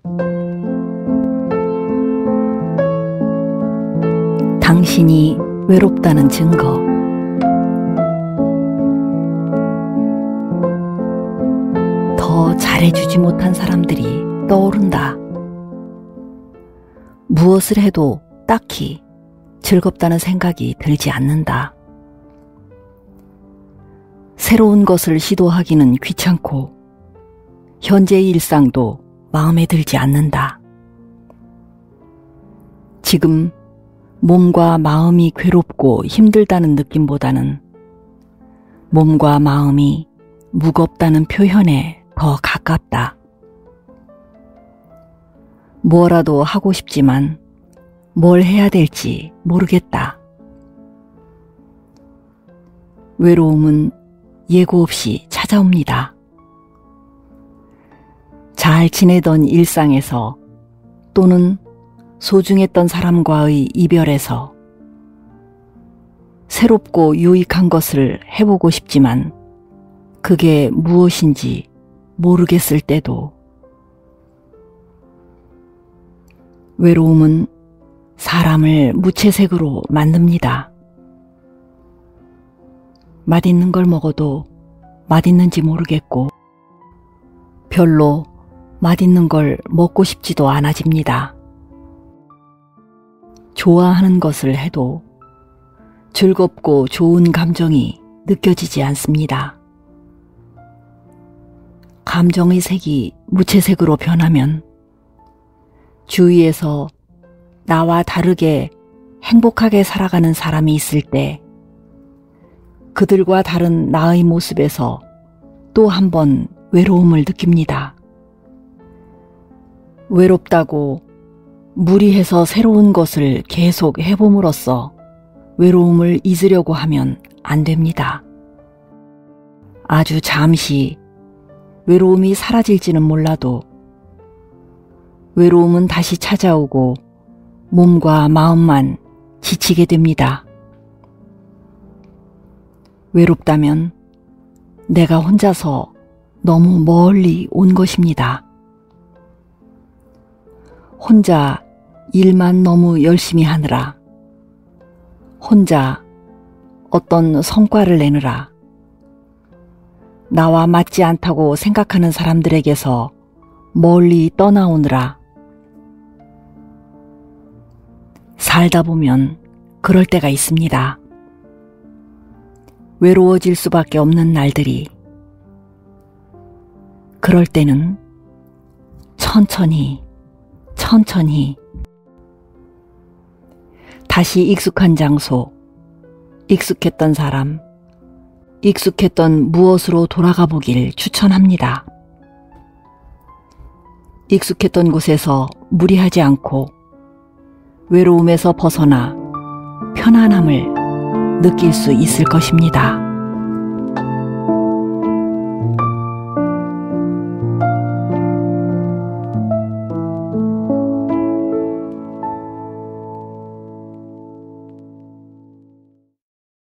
당신이 외롭다는 증거. 더 잘해주지 못한 사람들이 떠오른다. 무엇을 해도 딱히 즐겁다는 생각이 들지 않는다. 새로운 것을 시도하기는 귀찮고 현재의 일상도 마음에 들지 않는다. 지금 몸과 마음이 괴롭고 힘들다는 느낌보다는 몸과 마음이 무겁다는 표현에 더 가깝다. 뭐라도 하고 싶지만 뭘 해야 될지 모르겠다. 외로움은 예고 없이 찾아옵니다. 잘 지내던 일상에서 또는 소중했던 사람과의 이별에서 새롭고 유익한 것을 해보고 싶지만 그게 무엇인지 모르겠을 때도 외로움은 사람을 무채색으로 만듭니다. 맛있는 걸 먹어도 맛있는지 모르겠고 별로 맛있는 걸 먹고 싶지도 않아집니다. 좋아하는 것을 해도 즐겁고 좋은 감정이 느껴지지 않습니다. 감정의 색이 무채색으로 변하면 주위에서 나와 다르게 행복하게 살아가는 사람이 있을 때 그들과 다른 나의 모습에서 또 한 번 외로움을 느낍니다. 외롭다고 무리해서 새로운 것을 계속 해봄으로써 외로움을 잊으려고 하면 안 됩니다. 아주 잠시 외로움이 사라질지는 몰라도 외로움은 다시 찾아오고 몸과 마음만 지치게 됩니다. 외롭다면 내가 혼자서 너무 멀리 온 것입니다. 혼자 일만 너무 열심히 하느라, 혼자 어떤 성과를 내느라, 나와 맞지 않다고 생각하는 사람들에게서 멀리 떠나오느라, 살다 보면 그럴 때가 있습니다. 외로워질 수밖에 없는 날들이. 그럴 때는 천천히 다시 익숙한 장소, 익숙했던 사람, 익숙했던 무엇으로 돌아가 보길 추천합니다. 익숙했던 곳에서 무리하지 않고 외로움에서 벗어나 편안함을 느낄 수 있을 것입니다.